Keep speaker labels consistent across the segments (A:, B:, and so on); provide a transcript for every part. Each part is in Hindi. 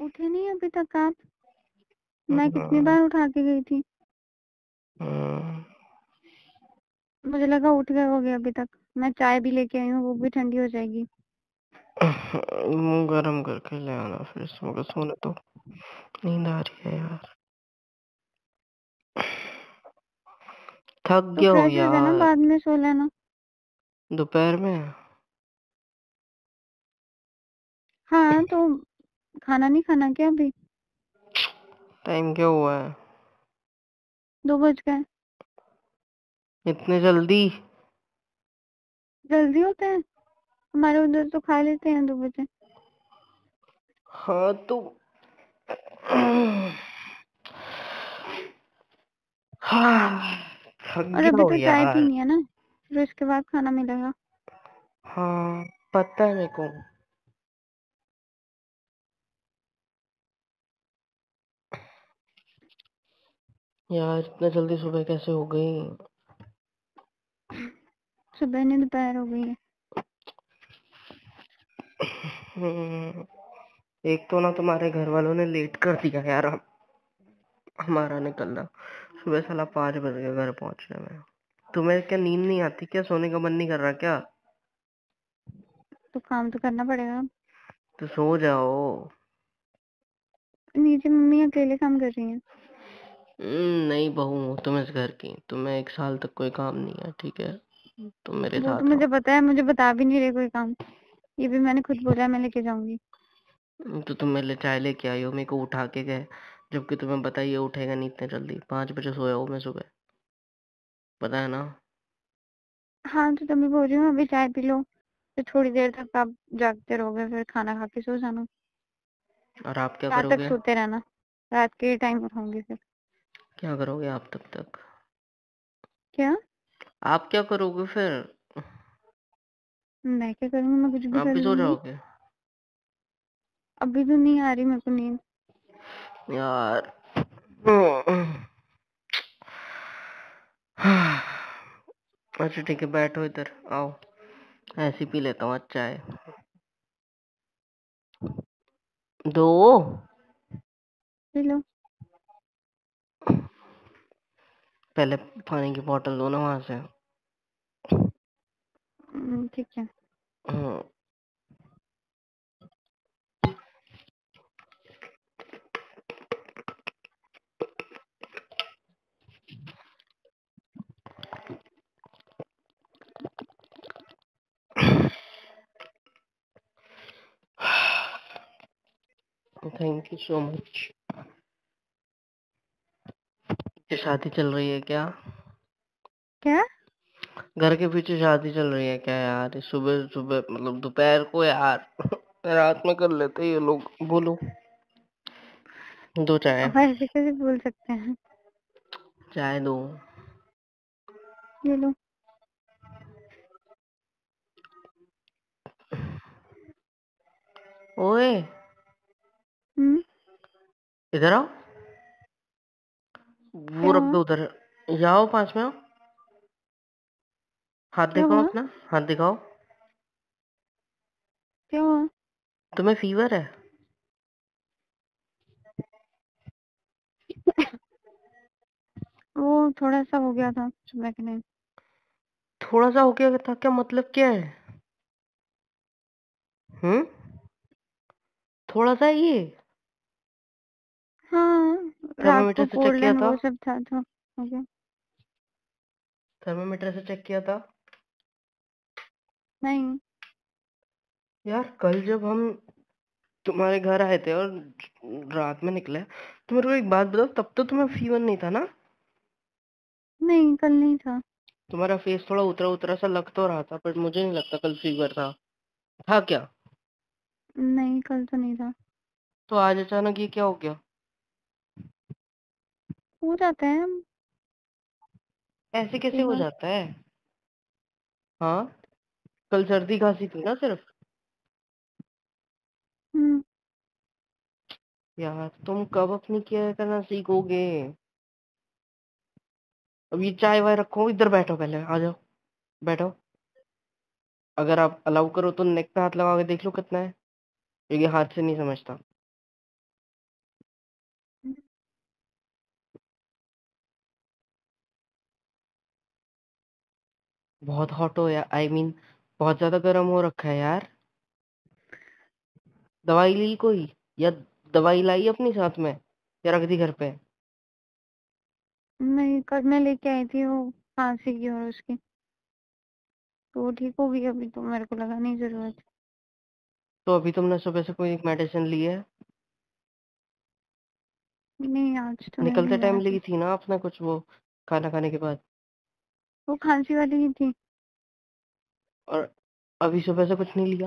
A: उठे नहीं अभी तक आप? मैं कितनी बार उठा के गई थी। मुझे लगा उठ गए होगे अभी तक। मैं चाय भी लेके आई हूँ, वो भी ठंडी हो जाएगी।
B: मुंह गरम करके ले आना फिर सो के सोने तो नींद आ रही है यार। थक
A: तो
B: गया हूँ
A: फ्रेश हो जाना,
B: यार।
A: बाद में सो लेना।
B: दोपहर में
A: हाँ तो खाना नहीं खाना क्या अभी?
B: टाइम क्या हुआ है?
A: 2 बज गए।
B: इतने जल्दी?
A: जल्दी होता है हमारे उधर, तो खा लेते हैं 2 बजे।
B: हाँ तो हाँ, थक
A: और
B: गया
A: अभी
B: हूँ
A: तो चाय
B: यार।
A: पीनी है ना, फिर उसके बाद खाना मिलेगा।
B: हाँ पता है मेरे को। यार इतना जल्दी सुबह कैसे हो गई?
A: सुबह नहीं, दोपहर हो गई है।
B: हम्म, एक तो ना तुम्हारे घर वालों ने लेट कर दिया यार हमारा निकलना। सुबह साला 5 बज गए घर पहुंचने में। तुम्हें क्या नींद नहीं आती क्या? सोने का मन नहीं कर रहा क्या?
A: तो काम तो करना पड़ेगा।
B: तो सो जाओ।
A: नीचे मम्मी अकेले काम कर रही है।
B: नहीं बहू हूँ तुम इस घर की, तुम्हें 1 साल तक कोई काम नहीं है, ठीक है? तुम मेरे
A: वो तो
B: साथ
A: मुझे
B: रहो।
A: पता है, मुझे बता भी नहीं रहे कोई काम। ये भी मैंने खुद बोला है, मैं लेके जाऊंगी।
B: तो तुम मेरे लिए चाय लेके आई हो, मेरे को उठा के गए। जबकि तुम्हें बताइए उठेगा नहीं इतने जल्दी, 5 बजे सोया हूँ मैं सुबह। पता है ना?
A: हाँ तो तभी बोल रही हूँ, अभी चाय पी लो, फिर थोड़ी देर तक आप जागते रहोगे, फिर खाना खा के सो जाना।
B: और आप क्या
A: रात तक
B: करोगे?
A: सोते रहना, रात के टाइम उठाऊंगी फिर।
B: क्या करोगे आप तब तक?
A: क्या?
B: आप क्या करोगे फिर?
A: मैं क्या करूंगी? मैं कुछ भी
B: आप
A: कर
B: भी सो
A: लूंगी।
B: जाओगे?
A: अभी तो नहीं आ रही मेरे को नींद।
B: यार अच्छा ठीक है, बैठो इधर आओ। ऐसे ही पी लेता हूँ आज चाय। दो।
A: पी लो।
B: पहले पानी की बोतल दो ना वहां से।
A: ठीक है।
B: Thank you so much. ये शादी चल रही है क्या?
A: क्या?
B: घर के पीछे शादी चल रही है क्या यार? सुबह सुबह मतलब दोपहर को यार रात में कर लेते ये लोग। बोलो। दो चाय।
A: अब ऐसे कैसे बोल सकते हैं?
B: चाय दो।
A: ले लो।
B: ओए
A: हम्म।
B: इधर आओ। वो
A: क्या
B: रख
A: हुआ?
B: दो उधर। जाओ पास में आओ। हाथ
A: क्या
B: दिखाओ
A: हुआ?
B: अपना। हाथ दिखाओ।
A: क्या हुआ?
B: तुम्हें फीवर है?
A: वो थोड़ा सा हो गया था सुबह के टाइम।
B: थोड़ा सा हो गया था क्या मतलब क्या है? हम्म। थोड़ा सा ये
A: हाँ, रात
B: थर्मामीटर
A: को
B: से चेक
A: कोल्ड
B: किया
A: एंड
B: था?
A: वो सब था तो हो गया।
B: थर्मामीटर से चेक किया था?
A: नहीं।
B: यार कल जब हम तुम्हारे घर आए थे और रात में निकले, तो मेरे को एक बात बताओ, तब तो तुम्हें फीवर नहीं था ना?
A: नहीं, कल नहीं था।
B: तुम्हारा फेस थोड़ा उतरा उतरा सा लग तो रहा था, पर मुझे नहीं लगता कल फीवर था। था क्या?
A: नहीं, कल तो नहीं था।
B: तो आज अचानक ये क्या हो गया?
A: हो जाता है
B: ऐसे कैसे हो
A: फीवर।
B: जाता है? हाँ। कल सर्दी खांसी थी ना सिर्फ?
A: हम्म।
B: यार तुम कब अपनी केयर करना सीखोगे? अब ये चाय वाय रखो, इधर बैठो, पहले आ जाओ। बैठो। अगर आप अलाउ करो तो नेक पे हाथ लगा के देख लो कितना है, क्योंकि हाथ से नहीं समझता। बहुत हॉट हो यार, आई मीन बहुत ज्यादा गर्म हो रखा है यार। दवाई ली कोई, या दवाई लाई अपनी साथ में, या रख दी घर पे?
A: नहीं, कल मैं लेके आई थी वो खांसी की और उसकी, तो वो ठीक हो गई अभी, तो मेरे को लगा नहीं जरूरत।
B: तो अभी तुमने सुबह से कोई मेडिसिन ली है?
A: नहीं, आज तो नहीं
B: निकलते
A: लिया
B: टाइम ली
A: ऐसे।
B: थी ना अपना कुछ, वो खाना खाने के बाद।
A: वो खांसी वाली ही थी।
B: और अभी सुबह से कुछ नहीं लिया?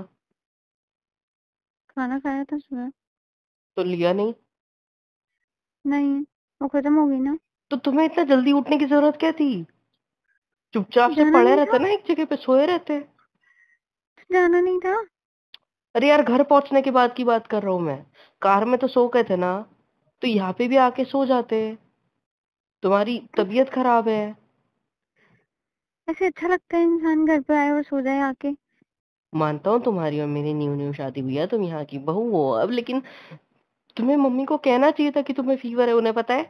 A: खाना खाया था सुबह।
B: तो लिया नहीं?
A: नहीं, वो खत्म हो गई ना।
B: तो तुम्हें इतना जल्दी उठने की जरूरत क्या थी? चुपचाप से
A: जाना
B: पड़े
A: नहीं
B: रहते
A: था।
B: ना एक जगह पे, सोए रहते।
A: जाना नहीं था।
B: अरे यार, घर पहुंचने के बाद की बात कर रहा हूँ मैं। कार में तो सो गए थे ना, तो यहाँ पे भी आके सो जाते। तुम्हारी तबीयत खराब है।
A: ऐसे अच्छा लगता है इंसान घर पे आए और सो जाए आके।
B: मानता हूँ तुम्हारी और मेरी न्यू न्यू शादी हुई है, तुम यहाँ की बहू हो अब, लेकिन तुम्हें मम्मी को कहना चाहिए था कि तुम्हें फीवर है, उन्हें पता है।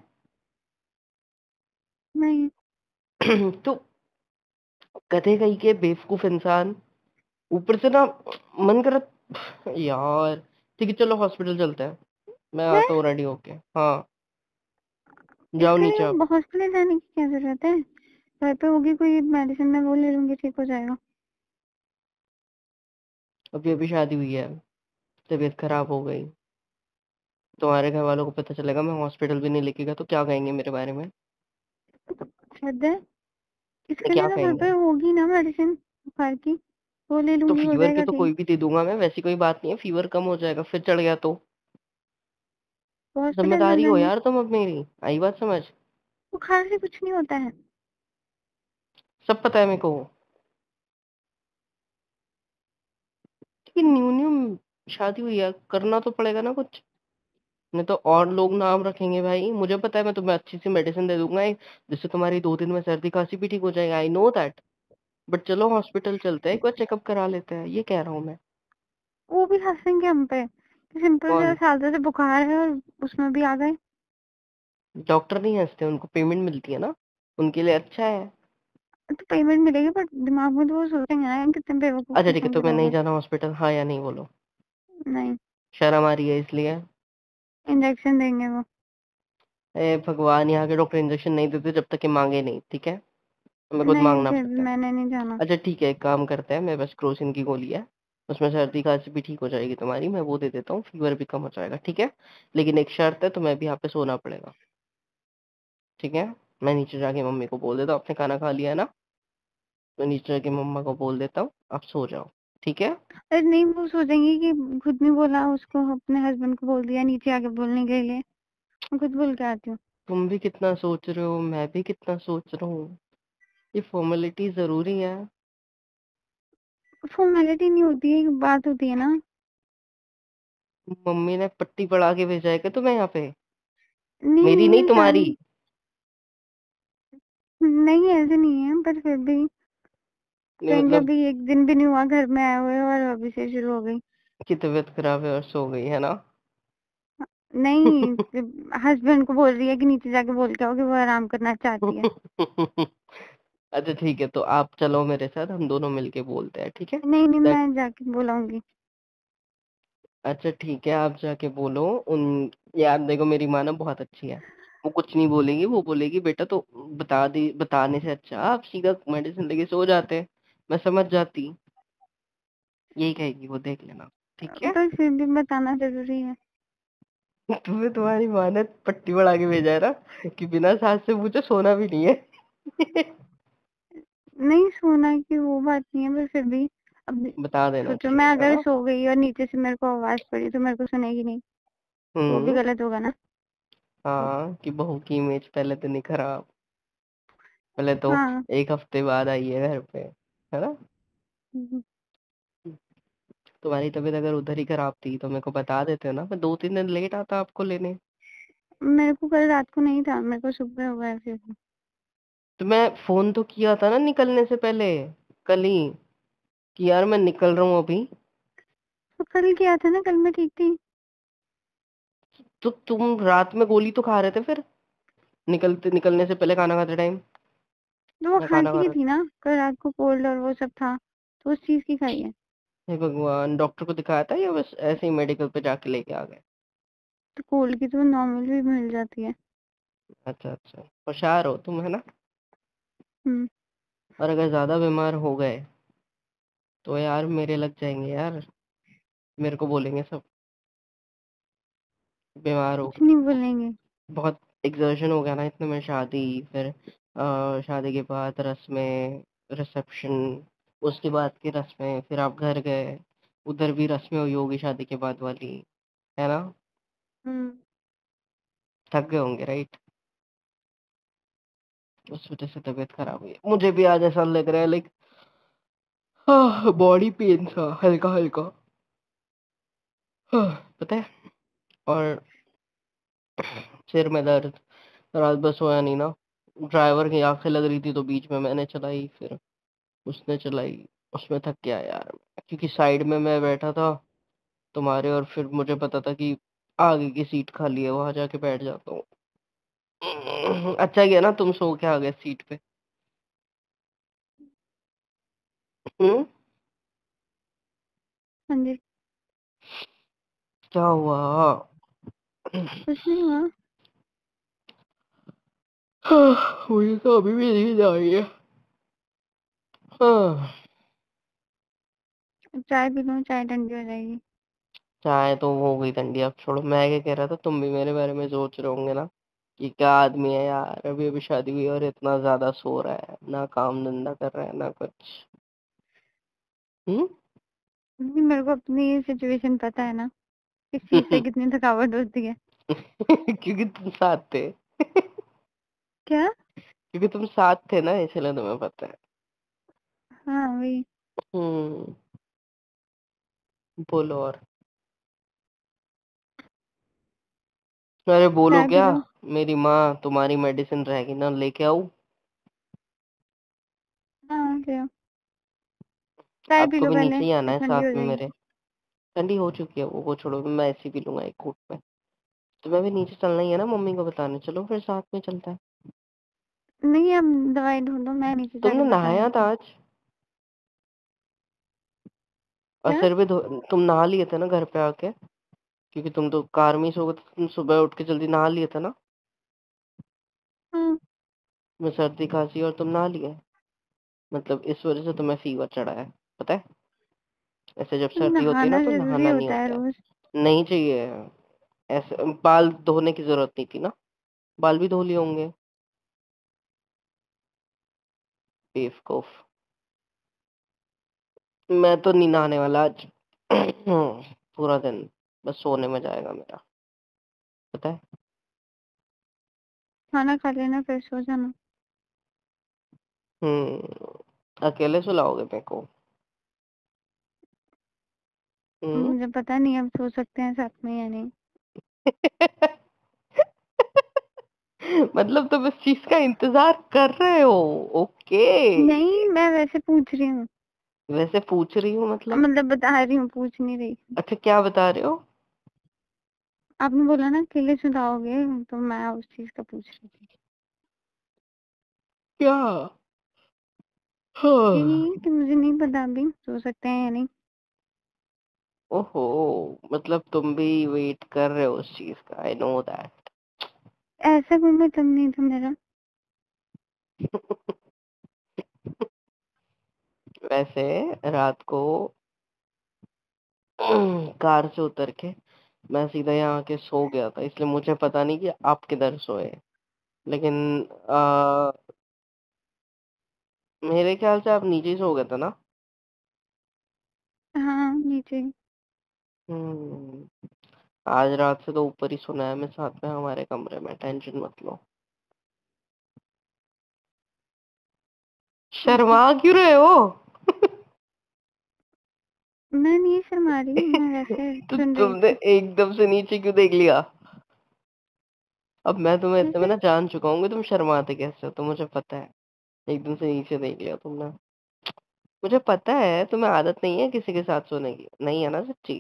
A: नहीं।
B: तो गधे कहीं के बेवकूफ इंसान, ऊपर से ना, मन कर यार। ठीक है, चलो हॉस्पिटल चलते हैं। मैं
A: है,
B: आता हूँ रेडी होके। हाँ, जाओ
A: इसके
B: नीचे
A: लिए
B: आप।
A: हॉस्पिटल जाने की क्या जरूरत है? घर पे होगी कोई मेडिसिन, मैं वो ले लूंगी, ठीक हो जाएगा।
B: अभी अभी शादी हुई है, तबीयत खराब हो गई, तुम्हारे घर वालों को पता चलेगा, मैं हॉस्पिटल भी नहीं लेके गया तो क्या कहेंगे मेरे बारे में?
A: हद है।
B: मैं
A: इसके
B: क्या
A: लिए तो घर
B: कहेंगे?
A: पे होगी ना मेडिसिन बुखार की, वो ले
B: तो
A: लूंगी, हो
B: फीवर की
A: जाएगा
B: तो
A: ठीक।
B: कोई भी दे दूंगा मैं, वैसी कोई बात नहीं है, फीवर कम हो जाएगा फिर चढ़ गया तो।
A: तो हॉस्पिटल चल
B: जिम्मेदारी हो
A: देंगे।
B: यार तुम अब मेरी, आई बात समझ?
A: बुखार से कुछ नहीं होता है।
B: सब पता है मेरे को, कि न्यू न्यू शादी हुई है, करना तो पड़ेगा ना कुछ। नहीं तो और लोग नाम रखेंगे भाई, मुझे पता है, मैं तुम्हें अच्छी सी मेडिसिन दे दूंगा जिससे तुम्हारी 2 दिन में सर्दी खांसी भी ठीक हो जाएगा, आई नो दैट। बट चलो हॉस्पिटल चलते हैं, एक बार चेकअप करा लेते हैं, ये कह रहा हूँ मैं।
A: वो भी हंसेंगे हम पे कि सिंपल सा
B: कौन?
A: सादा से बुखार है और उसमें भी आ गए।
B: डॉक्टर नहीं हंसते, उनको पेमेंट मिलती है ना, उनके लिए अच्छा है।
A: तो पेमेंट मिलेगी, पर दिमाग में तो वो सोचेंगे ना कितने बेवकूफ
B: अच्छा ठीक है,
A: किस्म
B: तो
A: के
B: मैं
A: लोग
B: नहीं
A: हैं।
B: जाना हॉस्पिटल, हाँ या नहीं बोलो।
A: नहीं।
B: शर्म आ रही है इसलिए?
A: इंजेक्शन देंगे वो।
B: ए भगवान, यहाँ के डॉक्टर इंजेक्शन नहीं देते जब तक कि मांगे नहीं, ठीक है? हमें खुद
A: नहीं,
B: मांगना
A: फिर भी
B: पड़ता है।
A: मैंने नहीं जाना।
B: अच्छा ठीक है, एक काम करते हैं, मेरे पास क्रोसिन की गोली है, उसमें सर्दी खांसी भी ठीक हो जाएगी तुम्हारी, मैं वो दे देता हूँ, फीवर भी कम हो जाएगा, ठीक है? लेकिन एक शर्त है, तुम्हें भी यहाँ पे सोना पड़ेगा, ठीक है? मैं नीचे जाके मम्मी को बोल देता हूँ, आपने खाना खा लिया है ना? मैं नीचे जाके मम्मा को बोल देता हूँ, आप सो जाओ, ठीक है?
A: अरे नहीं, वो सोचेंगे कि खुद नहीं बोला, उसको अपने हस्बैंड को बोल दिया नीचे आके बोलने के लिए। मैं खुद बोल के आती हूँ।
B: तुम भी कितना सोच रहे हो, मैं भी कितना सोच रहा हूँ, ये फॉर्मेलिटी जरूरी है?
A: फॉर्मेलिटी नहीं होती है, एक बात होती है ना।
B: मम्मी ने पट्टी पढ़ा के भेजा है क्या तुम्हें यहाँ पे?
A: नहीं
B: मेरी नहीं,
A: नहीं,
B: तुम्हारी।
A: नहीं ऐसे नहीं है, पर फिर भी
B: नहीं
A: कहेंगे
B: मतलब,
A: अभी एक दिन भी नहीं हुआ घर में आए हुए और अभी से शुरू हो गई।
B: कि तबीयत खराब है और सो गई है ना?
A: नहीं, हस्बैंड को बोल रही है कि नीचे जाके बोल के आओ कि वो आराम करना चाहती है।
B: अच्छा ठीक है, तो आप चलो मेरे साथ, हम दोनों मिलके बोलते हैं, ठीक है?
A: नहीं नहीं,
B: दैट
A: मैं जाके बुलाऊंगी।
B: अच्छा ठीक है, आप जाके बोलो उन। यार देखो, मेरी माँ ना बहुत अच्छी है, वो कुछ नहीं बोलेगी, वो बोलेगी बेटा तो बता दी, बताने से अच्छा आप सीधा मेडिसिन लेके सो जाते, मैं समझ जाती, यही कहेगी वो, देख लेना, ठीक है?
A: पर फिर भी बताना जरूरी है।
B: तुम्हें तुम्हारी माँ ने पट्टी बढ़ा के भेजा है ना, कि बिना सास से पूछे सोना भी नहीं है।
A: नहीं, सोना की वो बात नहीं है, पर फिर भी अब
B: बता देना
A: सोचो, मैं
B: चाहिए था
A: अगर
B: ना।
A: सो गई और नीचे से मेरे को आवाज पड़ी तो मेरे को सुनेगी नहीं, तो वो भी
B: हम्म।
A: गलत होगा ना।
B: हाँ, कि बहू की इमेज पहले तो नहीं खराब, पहले तो
A: हाँ।
B: एक हफ्ते बाद आई है घर पे, है ना?
A: हम्म,
B: तुम्हारी तबीयत अगर उधर ही खराब थी तो मेरे को बता देते ना, मैं 2-3 दिन लेट आता आपको लेने।
A: मेरे को कल रात को नहीं था, मेरे को सुबह हुआ है फिर।
B: तो मैं फोन तो किया था ना निकलने से पहले, कल ही, कि यार मैं निकल रहा हूँ अभी।
A: तो कल किया था ना, कल मैं ठीक थी।
B: तो तुम रात में गोली तो खा रहे थे फिर, निकलने से पहले, खाना खाते टाइम।
A: तो वो
B: मैं खाना
A: खांसी
B: खा
A: की
B: रहा
A: थी ना, कल रात को कोल्ड और वो सब था, तो उस चीज की खाई है।
B: था। हे भगवान, डॉक्टर को दिखाया था या बस ऐसे ही मेडिकल पे जाके लेके आ गए?
A: तो कोल्ड की तो नॉर्मल भी मिल जाती है।
B: अच्छा अच्छा, होशियार हो तुम, है ना?
A: हम्म।
B: और अगर ज्यादा बीमार हो गए तो यार मेरे लग जाएंगे यार, मेरे को बोलेंगे सब, बीमार हो
A: कुछ
B: गए।
A: नहीं बोलेंगे।
B: बहुत एग्जर्शन हो गया ना इतने में, शादी, फिर शादी के बाद रस्में, रिसेप्शन, उसके बाद की रस्में, फिर आप घर गए, उधर भी रस्में हुई होगी शादी के बाद वाली, है ना?
A: हम्म।
B: थक गए होंगे, राइट? उस वजह से तबीयत खराब हुई है। मुझे भी आज ऐसा लग रहा है, लाइक बॉडी पेन सा हल्का हल्का, पता है? और सिर में दर्द, रात भर सोया नहीं ना। ड्राइवर की आंखें लग रही थी तो बीच में मैंने चलाई, फिर उसने चलाई, उसमें थक गया यार। क्योंकि साइड में मैं बैठा था तुम्हारे, और फिर मुझे पता था कि आगे की सीट खाली है, वहां जाके बैठ जाता हूँ। अच्छा गया ना तुम सो के आ गए सीट पे। हम्म।
A: हाँ जी।
B: क्या हुआ?
A: कुछ नहीं हुआ।
B: मुझे तो अभी भी नींद आ रही है। हाँ।
A: चाय पी लो, चाय ठंडी हो जाएगी।
B: चाय तो वो हो गई ठंडी, अब छोड़ो। मैं क्या कह रहा था, तुम भी मेरे बारे में सोच रहे होंगे ना कि क्या आदमी है यार, अभी अभी शादी हुई और इतना ज्यादा सो रहा है, ना काम धंधा कर रहा है ना कुछ। हम्म।
A: क्योंकि मेरे को अपनी सिचुएशन पता है ना, किस चीज से कितनी थकावट होती है।
B: क्योंकि तुम साथ थे।
A: क्या?
B: क्योंकि तुम साथ थे ना, इसलिए तुम्हें पता है।
A: हाँ वही।
B: हम्म। बोलो और। अरे बोलो
A: चाय पी
B: क्या?
A: लो।
B: मेरी माँ तुम्हारी मेडिसिन रहेगी ना, लेके आऊं?
A: हाँ ले आओ। चाय पी
B: आपको
A: लो
B: भी
A: पहले,
B: नीचे ही आना
A: फिर
B: है
A: ठंडी
B: साथ
A: हो
B: में
A: जाएगी।
B: मेरे। ठंडी हो चुकी है वो छोड़ो, मैं ऐसी पी लूंगा एक घूंट में। तुम्हें भी नीचे चलना ही है ना मम्मी को बताने, चलो फिर साथ में चलता है।
A: नहीं, अब दवाई ढूंढो, मैं नीचे जाके
B: तुमने नहाया
A: बताऊंगी।
B: था आज? और
A: क्या?
B: सिर भी धो, तुम नहा लिए थे ना घर पे आके? क्योंकि तुम तो कार में ही सो गए थे, तुम सुबह उठ के जल्दी नहा लिए थे ना।
A: हाँ।
B: मैं सर्दी खांसी और तुम नहा लिए, मतलब इस वजह से तुम्हें फीवर चढ़ा है, पता है? ऐसे जब सर्दी होती है ना
A: नहाना
B: तो
A: जरूरी
B: नहाना नहीं
A: होता है
B: होता है।
A: रोज?
B: नहीं चाहिए। ऐसे बाल धोने की जरूरत नहीं थी ना, बाल भी धो लिए होंगे। बेवकूफ। मैं तो नहीं नहाने वाला आज। पूरा दिन बस सोने में जाएगा मेरा, पता है?
A: खाना खा लेना फिर सो जाना।
B: अकेले सुलाओगे मेरे को? हम्म।
A: मुझे पता नहीं अब सो सकते हैं साथ में या नहीं।
B: मतलब तुम इस चीज का इंतजार कर रहे हो? ओके।
A: नहीं, मैं वैसे पूछ रही हूँ।
B: वैसे पूछ रही हूँ मतलब?
A: मतलब बता रही हूँ, पूछ नहीं रही।
B: अच्छा, क्या बता रहे हो?
A: आपने बोला ना अकेले सुलाओगे, तो मैं उस चीज का पूछ रही थी।
B: क्या? हाँ।
A: यही कि मुझे नहीं पता अभी सो सकते हैं या नहीं।
B: ओहो, मतलब तुम भी वेट कर रहे हो उस चीज का, आई नो दैट।
A: ऐसा कोई मतलब नहीं था मेरा।
B: वैसे रात को कार से उतर के मैं सीधा यहाँ के सो गया था, इसलिए मुझे पता नहीं कि आप किधर सोए। लेकिन आ, मेरे ख्याल से आप नीचे ही सो गए थे ना।
A: हाँ नीचे।
B: हम्म। आज रात से तो ऊपर ही सोना है मैं साथ में, हमारे कमरे में, टेंशन मत लो।
A: ठीक है।
B: शर्मा क्यों रहे हो?
A: मैं नहीं शर्मा रही, मैं वैसे
B: तो
A: सुन रही
B: तुमने
A: थी।
B: एकदम से नीचे क्यों देख लिया? अब मैं तुम्हें इतने में
A: ऐसे।
B: ना जान चुका हूँ कि तुम शर्माते कैसे हो, तो मुझे पता है। एकदम से नीचे देख लिया तुमने। मुझे पता है तुम्हें आदत नहीं है किसी के साथ सोने की, नहीं है ना सच्ची?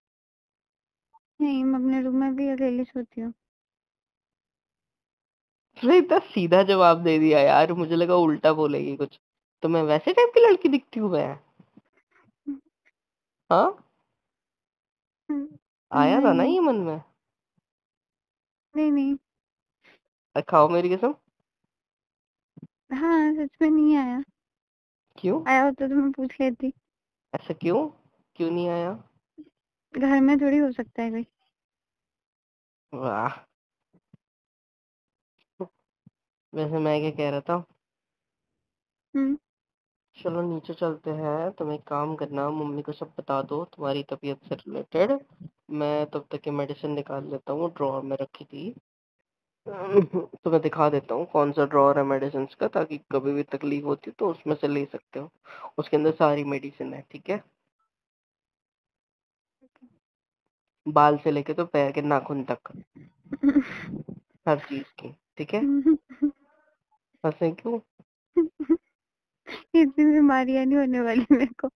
A: नहीं, मैं अपने रूम में भी अकेली सोती हूँ।
B: उसने इतना सीधा जवाब दे दिया यार, मुझे लगा उल्टा बोलेगी कुछ। तो मैं वैसे टाइप की लड़की दिखती हूँ मैं? हाँ, आया था ना
A: नहीं
B: ये मन में?
A: नहीं नहीं।
B: खाओ मेरी कसम।
A: हाँ सच में नहीं आया।
B: क्यों?
A: आया होता तो मैं पूछ लेती।
B: ऐसा क्यों? क्यों नहीं आया?
A: घर में थोड़ी हो सकता है कोई।
B: वाह। वैसे मैं क्या कह रहा था,
A: हम्म।
B: चलो नीचे चलते हैं। तुम एक काम करना, मम्मी को सब बता दो तुम्हारी तबीयत से रिलेटेड। मैं तब तक की मेडिसिन निकाल लेता हूँ, ड्रॉअर में रखी थी। तो मैं दिखा देता हूँ कौन सा ड्रॉअर है मेडिसिन का, ताकि कभी भी तकलीफ होती तो उसमें से ले सकते हो। उसके अंदर सारी मेडिसिन है, ठीक है? बाल से लेके तो पैर के नाखून तक, हर चीज की, ठीक है? हंसे क्यों?
A: इतनी बीमारियां नहीं होने वाली मेरे को।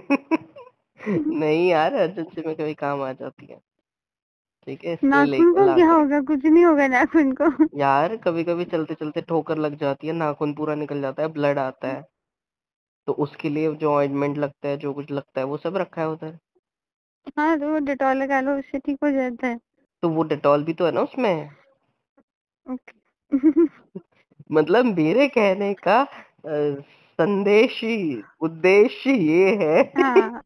B: नहीं यार, अर्जेंसी में कभी काम आ जाती है, ठीक है? इसलिए
A: नाखून
B: लेके
A: को
B: ला
A: क्या
B: के।
A: होगा? कुछ नहीं होगा नाखून को।
B: यार कभी कभी चलते चलते ठोकर लग जाती है, नाखून पूरा निकल जाता है, ब्लड आता है। तो उसके लिए जो ऑइंटमेंट लगता है, जो कुछ लगता है, वो सब रखा है उधर।
A: हाँ तो वो डेटॉल लगा लो, उससे ठीक हो जाता है।
B: तो वो डेटॉल भी तो है ना उसमें।
A: ओके।
B: मतलब मेरे कहने का संदेश उद्देश्य ये है
A: हाँ।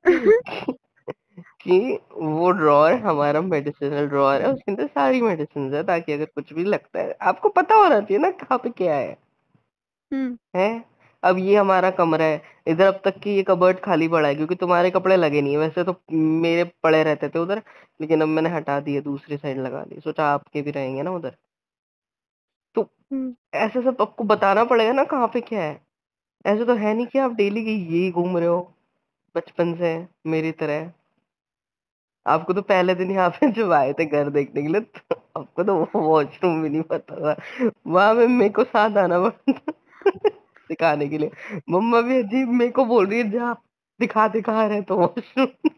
B: कि वो ड्रॉअर हमारा मेडिसिनल ड्रॉअर है, उसके अंदर सारी मेडिसिन है, ताकि अगर कुछ भी लगता है आपको पता होना चाहिए ना कहाँ पे क्या
A: हम्म।
B: है। अब ये हमारा कमरा है, इधर अब तक की ये कबर्ड खाली पड़ा है क्योंकि तुम्हारे कपड़े लगे नहीं है, वैसे तो मेरे पड़े रहते थे उधर। लेकिन अब मैंने हटा दिए, दूसरी साइड लगा दी, सोचा आपके भी रहेंगे ना उधर। तो
A: हम्म।
B: ऐसे सब आपको बताना पड़ेगा ना कहाँ पे क्या है। ऐसे तो है नहीं कि आप डेली की यही घूम रहे हो बचपन से, मेरी तरह। आपको तो पहले दिन यहाँ पे जब आए थे घर देखने के लिए, तो आपको तो वॉशरूम भी नहीं पता था। वहां में मेरे को साथ आना पड़ता दिखाने के लिए। मम्मा भी अजीब मेरे को बोल रही है, जा दिखा दिखा रहे तो वॉशरूम।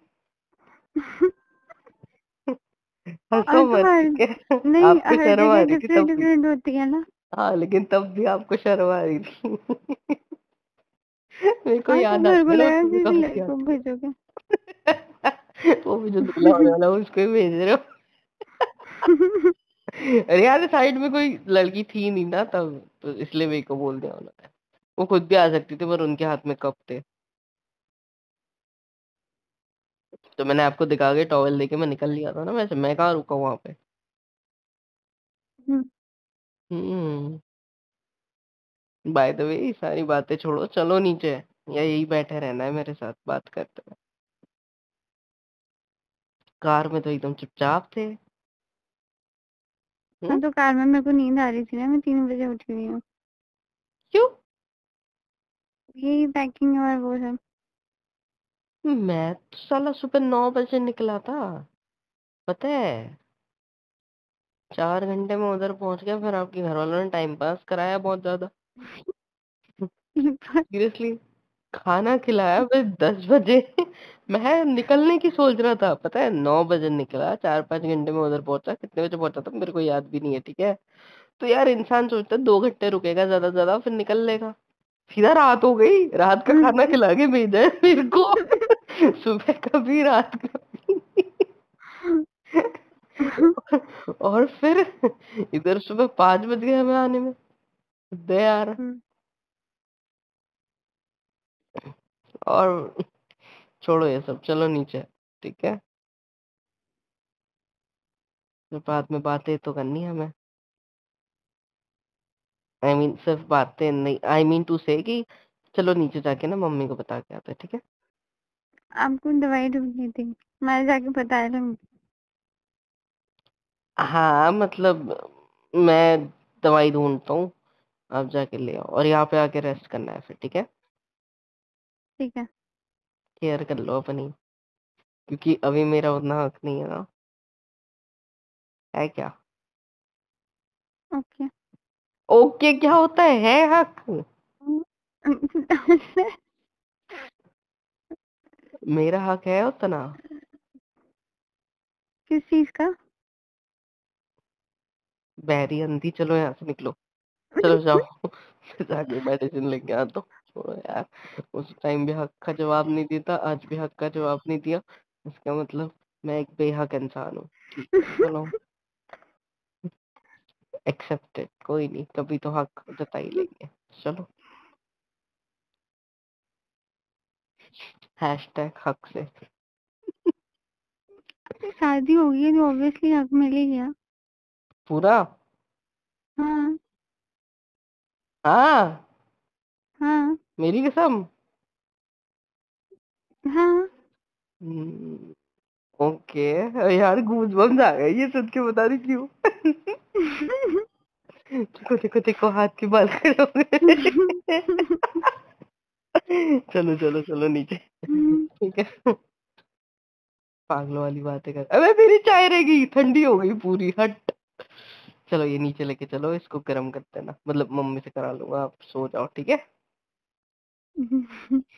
B: हंसो
A: और तो
B: मत,
A: हर
B: ठीक है?
A: नहीं,
B: आपको
A: हर
B: शर्म आ
A: जगह
B: रही थी
A: डिफरेंट
B: तब भी।
A: डिफरेंट होती है ना।
B: हाँ, लेकिन तब भी आपको शर्म आ रही थी। मेरे को
A: हाँ तो
B: याद आ
A: मेरे को
B: गया ना
A: लगा
B: तुम
A: किसी
B: कब से
A: लड़को को
B: आती
A: भेजोगे।
B: है। वो भी जो दूल्हा होने वाला है, उसको ही भेज रहे हो। अरे यार साइड में कोई लड़की थी नहीं ना तब, तो इसलिए मेरे को बोल दिया उन्होंने। वो खुद भी आ सकती थी, पर उनके हाथ में कप थे। तो मैंने आपको दिखा के टॉवेल लेके मैं निकल लिया था ना, वैसे मैं कहाँ रुका वहां पे। हम्म। बाय द वे, सारी बातें छोड़ो, चलो नीचे। या यही बैठे रहना है मेरे साथ बात करते हुए? कार में तो एकदम चुपचाप थे।
A: हाँ
B: हम्म।
A: तो कार में मेरे को नींद आ रही थी ना, मैं 3 बजे उठी हुई हूँ।
B: क्यों?
A: यही पैकिंग और वो सब।
B: मैं तो साला सुबह 9 बजे निकला था, पता है? 4 घंटे में उधर पहुंच गया, फिर आपके घर वालों ने टाइम पास कराया बहुत ज्यादा। सीरियसली, खाना खिलाया फिर 10 बजे। मैं निकलने की सोच रहा था, पता है? 9 बजे निकला, 4-5 घंटे में उधर पहुंचा। कितने बजे पहुंचा था मेरे को याद भी नहीं है, ठीक है? तो यार इंसान सोचता है 2 घंटे रुकेगा ज्यादा से ज्यादा, फिर निकल लेगा। सीधा रात हो गई, रात का खाना खिला के भेजा है मेरे को। सुबह कभी, रात कभी। और फिर इधर सुबह 5 बज गए हमें आने में। दे यार। और छोड़ो ये सब, चलो नीचे, ठीक है? फिर बाद में बातें तो करनी है हमें। आई मीन सिर्फ बातें नहीं, आई मीन टू से कि चलो नीचे जाके ना मम्मी को बता के आते हैं, ठीक है?
A: आपको दवाई ढूंढनी थी, मैं जाके बता दूंगी।
B: हाँ मतलब, मैं दवाई ढूंढता हूँ, आप जाके ले आओ, और यहाँ पे आके रेस्ट करना है फिर, ठीक है?
A: ठीक है।
B: केयर कर लो अपनी, क्योंकि अभी मेरा उतना हक नहीं है ना, है क्या?
A: ओके।
B: ओके क्या होता है हक? मेरा हक है उतना।
A: किस चीज का?
B: बहरी अंधी, चलो यहाँ से निकलो, चलो जाओ। जाके मेडिसिन लेके आ दो। छोड़ो यार, उस टाइम भी हक का जवाब नहीं देता, आज भी हक का जवाब नहीं दिया, इसका मतलब मैं एक बेहक इंसान हूँ। ठीक है चलो, एक्सेप्टेड, कोई नहीं, कभी तो हक जता ही लेंगे। चलो, हैशटैग हक से।
A: शादी होगी है तो ऑब्वियसली हक मिल ही गया।
B: पूरा?
A: हाँ
B: हाँ,
A: हाँ
B: मेरी कसम।
A: हाँ।
B: ओके। यार गूजबम्स आ गए ये सुन के, बता रही क्यों। देखो देखो देखो, हाथ के बाल खड़े हो गए। चलो चलो चलो नीचे। ठीक है, पागलों वाली बातें कर, अबे मेरी चाय रहेगी, ठंडी हो गई पूरी, हट। चलो ये नीचे लेके चलो, इसको गर्म करते ना, मतलब मम्मी से करा लूंगा, आप सो जाओ, ठीक है।